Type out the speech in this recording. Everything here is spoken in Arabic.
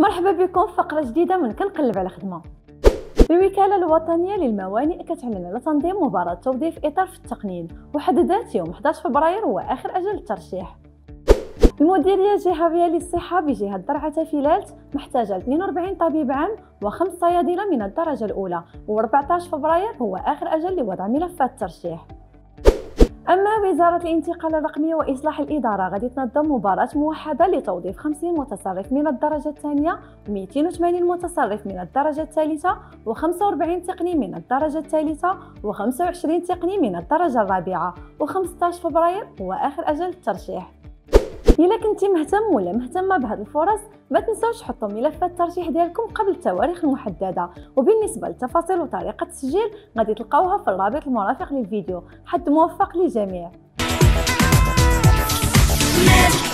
ومرحبا بكم في فقرة جديدة من كنقلب على خدمة. الوكالة الوطنية للموانئ كتعلن على تنظيم مباراة توظيف إطار في التقنين، وحددت يوم 11 فبراير هو آخر أجل للترشيح. المديرية الجهوية للصحة بجهة درعا فيلالت محتاجة 42 طبيب عام و5 صيادلة من الدرجة الأولى، و14 فبراير هو آخر أجل لوضع ملفات الترشيح. أما وزارة الانتقال الرقمي وإصلاح الإدارة غادي تنظم مباراة موحدة لتوظيف 50 متصرف من الدرجة الثانية، و280 متصرف من الدرجة الثالثة، و45 تقني من الدرجة الثالثة، و25 تقني من الدرجة الرابعة، و15 فبراير هو آخر أجل الترشيح. إلا كنتي مهتم ولا مهتمة بهذه الفرص، ما تنسوش حطوا ملفات الترشيح ديالكم قبل التواريخ المحددة. وبالنسبة للتفاصيل وطريقة التسجيل غادي تلقاوها في الرابط المرافق للفيديو. حد موفق للجميع.